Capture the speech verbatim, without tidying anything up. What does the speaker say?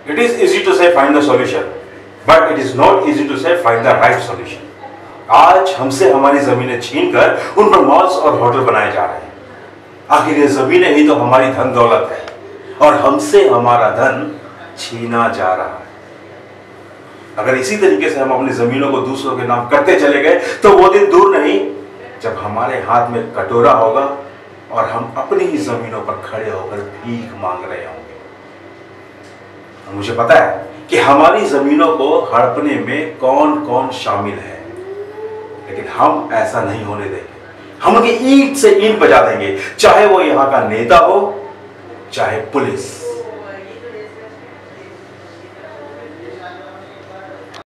It is easy to say find the solution, but it is not easy to say find the right solution. आज हमसे हमारी जमीनें छीनकर उन पर मॉल्स और होटल बनाए जा रहे हैं। आखिर ये जमीनें ही तो हमारी धन दौलत है और हमसे हमारा धन छीना जा रहा है। अगर इसी तरीके से हम अपनी जमीनों को दूसरों के नाम करते चले गए तो वो दिन दूर नहीं जब हमारे हाथ में कटोरा होगा और हम अपनी ही जमीनों पर खड़े होकर भीख मांग रहे होंगे। मुझे पता है कि हमारी जमीनों को हड़पने में कौन कौन शामिल है, लेकिन हम ऐसा नहीं होने देंगे। हम उनकी ईंट से ईंट बजा देंगे, चाहे वो यहां का नेता हो चाहे पुलिस।